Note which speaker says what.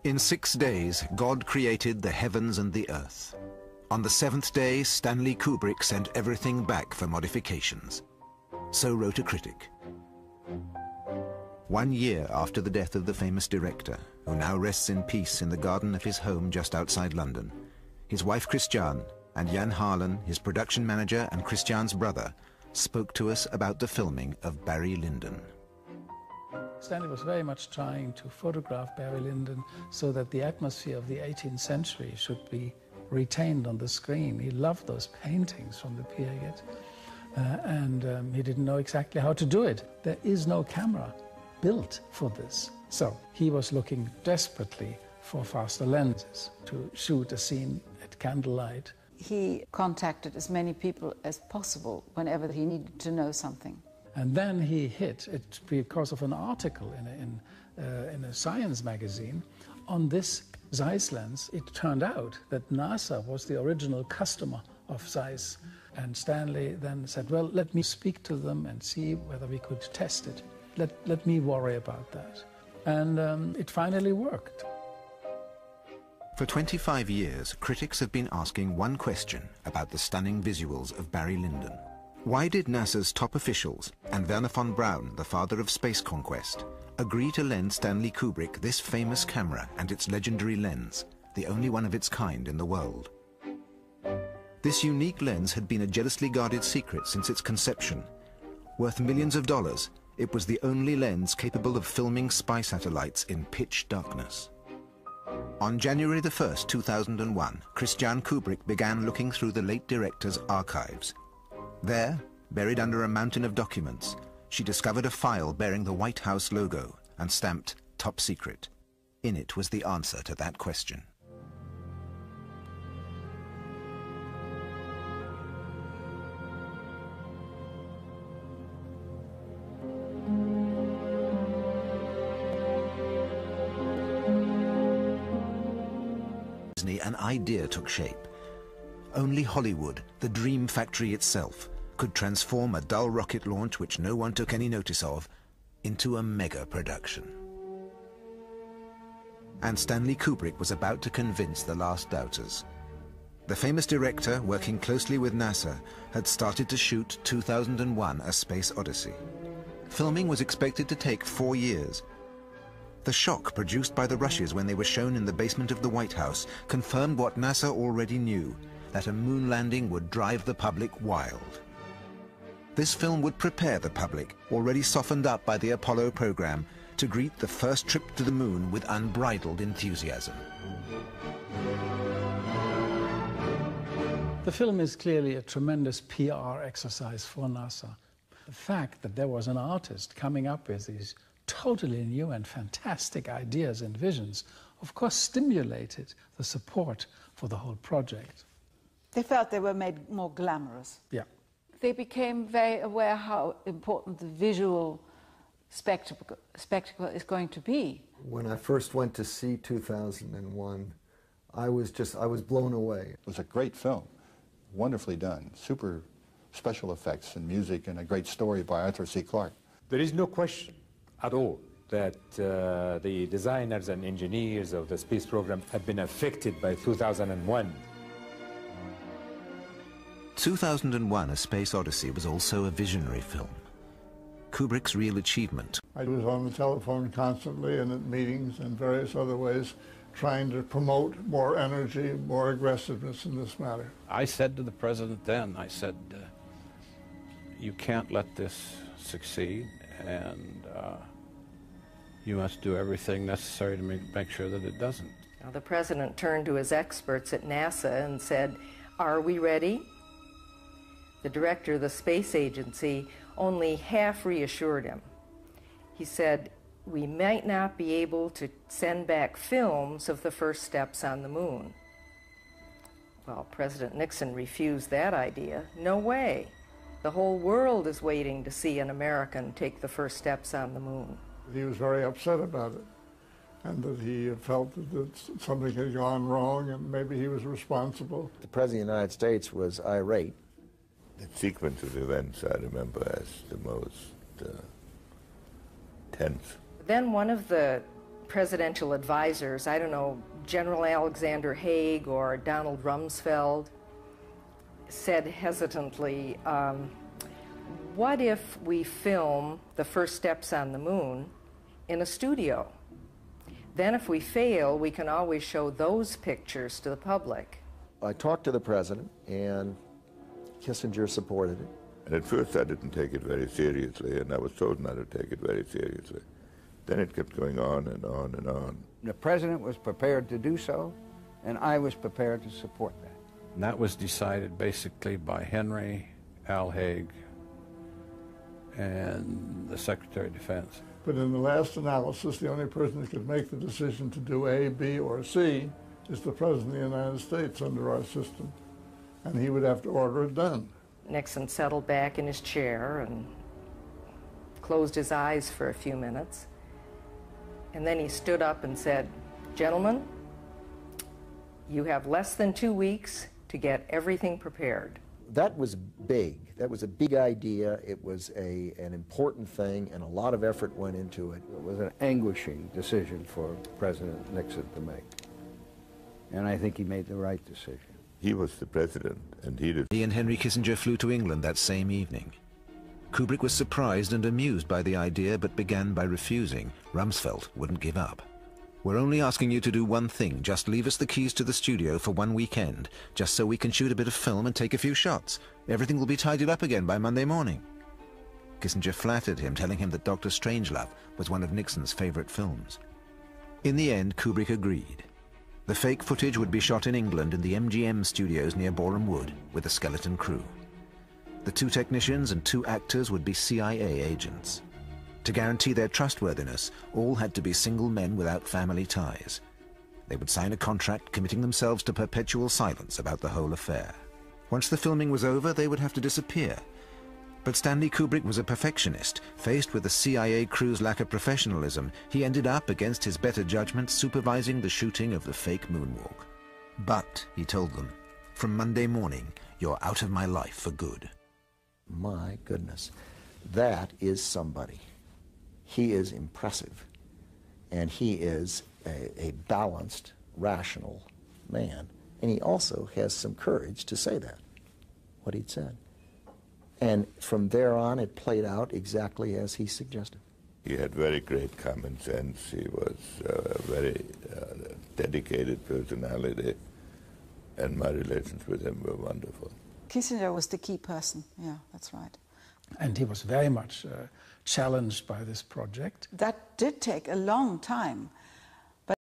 Speaker 1: In 6 days, God created the heavens and the earth. On the 7th day, Stanley Kubrick sent everything back for modifications. So wrote a critic. 1 year after the death of the famous director, who now rests in peace in the garden of his home just outside London, his wife Christiane and Jan Harlan, his production manager and Christiane's brother, spoke to us about the filming of Barry Lyndon.
Speaker 2: Stanley was very much trying to photograph Barry Lyndon so that the atmosphere of the 18th century should be retained on the screen. He loved those paintings from the period, and he didn't know exactly how to do it. There is no camera built for this. So he was looking desperately for faster lenses to shoot a scene at candlelight.
Speaker 3: He contacted as many people as possible whenever he needed to know something.
Speaker 2: And then he hit it because of an article in a science magazine on this Zeiss lens. It turned out that NASA was the original customer of Zeiss. And Stanley then said, well, let me speak to them and see whether we could test it. Let me worry about that. And it finally worked.
Speaker 1: For 25 years, critics have been asking one question about the stunning visuals of Barry Lyndon. Why did NASA's top officials, and Wernher von Braun, the father of space conquest, agree to lend Stanley Kubrick this famous camera and its legendary lens, the only one of its kind in the world? This unique lens had been a jealously guarded secret since its conception. Worth millions of dollars, it was the only lens capable of filming spy satellites in pitch darkness. On January the 1st, 2001, Christiane Kubrick began looking through the late director's archives. There, buried under a mountain of documents, she discovered a file bearing the White House logo and stamped Top Secret. In it was the answer to that question. An idea took shape. Only Hollywood, the dream factory itself, could transform a dull rocket launch which no one took any notice of into a mega production. And Stanley Kubrick was about to convince the last doubters. The famous director, working closely with NASA, had started to shoot 2001: A Space Odyssey. Filming was expected to take 4 years. The shock produced by the rushes when they were shown in the basement of the White House confirmed what NASA already knew, that a moon landing would drive the public wild. This film would prepare the public, already softened up by the Apollo program, to greet the first trip to the moon with unbridled enthusiasm.
Speaker 2: The film is clearly a tremendous PR exercise for NASA. The fact that there was an artist coming up with these totally new and fantastic ideas and visions, of course, stimulated the support for the whole project.
Speaker 3: They felt they were made more glamorous.
Speaker 2: Yeah.
Speaker 3: They became very aware how important the visual spectacle is going to be.
Speaker 4: When I first went to see 2001, I was blown away.
Speaker 5: It was a great film, wonderfully done, super special effects and music, and a great story by Arthur C. Clarke.
Speaker 6: There is no question at all that the designers and engineers of the space program have been affected by 2001.
Speaker 1: 2001: A Space Odyssey was also a visionary film. Kubrick's real achievement.
Speaker 7: I was on the telephone constantly and at meetings and various other ways trying to promote more energy, more aggressiveness in this matter.
Speaker 8: I said to the president then, I said, you can't let this succeed, and you must do everything necessary to make sure that it doesn't.
Speaker 9: Now, the president turned to his experts at NASA and said, are we ready? The director of the space agency only half reassured him. He said, we might not be able to send back films of the first steps on the moon. Well, President Nixon refused that idea. No way. The whole world is waiting to see an American take the first steps on the moon.
Speaker 7: He was very upset about it, and that he felt that something had gone wrong and maybe he was responsible.
Speaker 10: The President of the United States was irate.
Speaker 11: The sequence of events I remember as the most tense.
Speaker 9: Then one of the presidential advisors, I don't know, General Alexander Haig or Donald Rumsfeld, said hesitantly, what if we film the first steps on the moon in a studio? Then if we fail, we can always show those pictures to the public.
Speaker 10: I talked to the president, and Kissinger supported it.
Speaker 11: And at first I didn't take it very seriously, and I was told not to take it very seriously. Then it kept going on and on and on.
Speaker 12: The president was prepared to do so, and I was prepared to support that.
Speaker 8: And that was decided basically by Henry, Al Haig, and the Secretary of Defense.
Speaker 7: But in the last analysis, the only person that could make the decision to do A, B, or C is the President of the United States under our system. And he would have to order it done.
Speaker 9: Nixon settled back in his chair and closed his eyes for a few minutes. And then he stood up and said, "Gentlemen, you have less than 2 weeks to get everything prepared."
Speaker 10: That was big. That was a big idea. It was an important thing, and a lot of effort went into it.
Speaker 12: It was an anguishing decision for President Nixon to make. And I think he made the right decision.
Speaker 11: He was the president, and
Speaker 1: He and Henry Kissinger flew to England that same evening. Kubrick was surprised and amused by the idea, but began by refusing. Rumsfeld wouldn't give up. "We're only asking you to do one thing. Just leave us the keys to the studio for one weekend, just so we can shoot a bit of film and take a few shots. Everything will be tidied up again by Monday morning." Kissinger flattered him, telling him that Dr. Strangelove was one of Nixon's favorite films. In the end, Kubrick agreed. The fake footage would be shot in England in the MGM studios near Boreham Wood with a skeleton crew. The 2 technicians and 2 actors would be CIA agents. To guarantee their trustworthiness, all had to be single men without family ties. They would sign a contract committing themselves to perpetual silence about the whole affair. Once the filming was over, they would have to disappear. But Stanley Kubrick was a perfectionist. Faced with the CIA crew's lack of professionalism, he ended up, against his better judgment, supervising the shooting of the fake moonwalk. "But," he told them, "from Monday morning, you're out of my life for good."
Speaker 10: My goodness, that is somebody. He is impressive, and he is a balanced, rational man. And he also has some courage to say that, what he'd said. And from there on, it played out exactly as he suggested.
Speaker 11: He had very great common sense. He was a very dedicated personality, and my relations with him were wonderful.
Speaker 3: Kissinger was the key person, yeah, that's right.
Speaker 2: And he was very much challenged by this project.
Speaker 3: That did take a long time